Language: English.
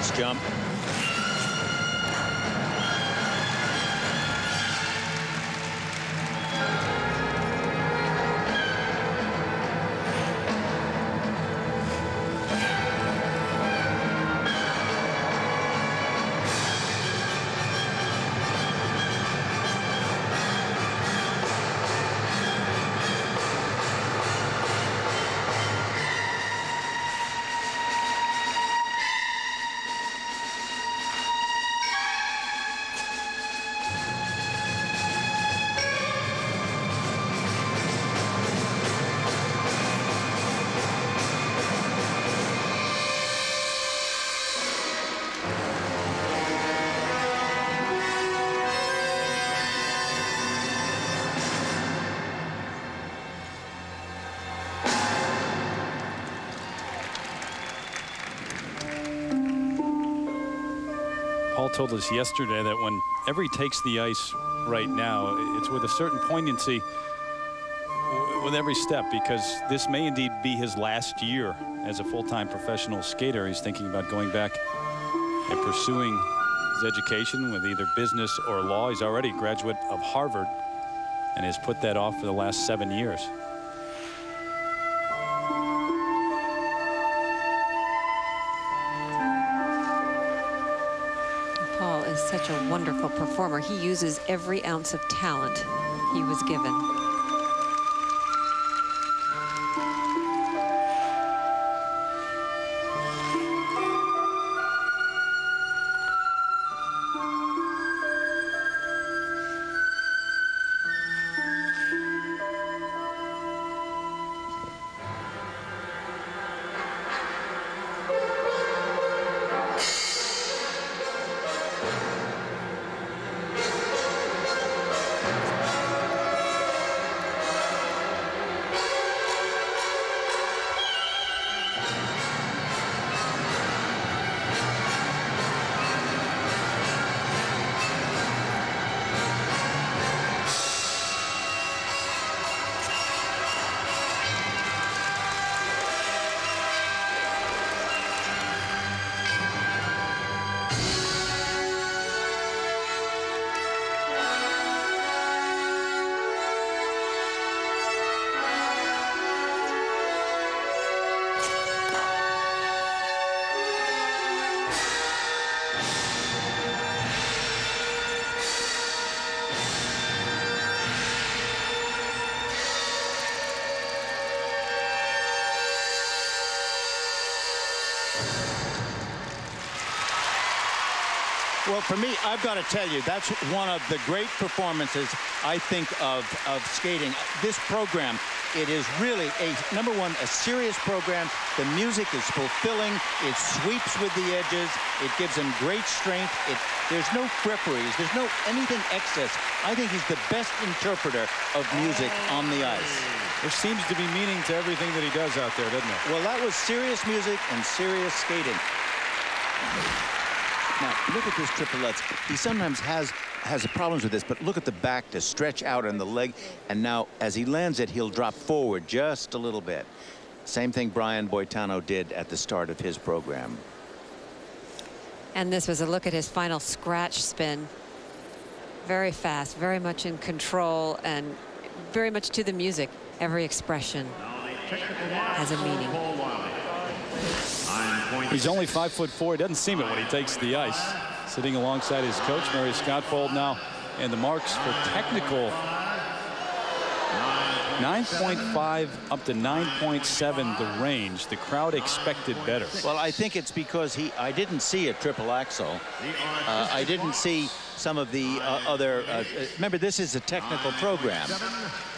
Next jump. Paul told us yesterday that whenever he takes the ice right now, it's with a certain poignancy with every step, because this may indeed be his last year as a full-time professional skater. He's thinking about going back and pursuing his education with either business or law. He's already a graduate of Harvard and has put that off for the last 7 years. Such a wonderful performer. He uses every ounce of talent he was given. Well, for me, I've got to tell you, that's one of the great performances, I think, of skating. This program, it is really, number one, a serious program. The music is fulfilling. It sweeps with the edges. It gives him great strength. There's no fripperies. There's no anything excess. I think he's the best interpreter of music on the ice. There seems to be meaning to everything that he does out there, doesn't it? Well, that was serious music and serious skating. Now, look at this triplets. He sometimes has problems with this, but look at the back to stretch out on the leg. And now, as he lands it, he'll drop forward just a little bit. Same thing Brian Boitano did at the start of his program. And this was a look at his final scratch spin. Very fast, very much in control, and very much to the music. Every expression has a meaning. He's only 5'4". He doesn't seem it when he takes the ice. Sitting alongside his coach, Marius Scottfold, now, and the marks for technical 9.5 up to 9.7 the range. The crowd expected better. Well, I think it's because I didn't see a triple axel. I didn't see some of the other, remember, this is a technical program.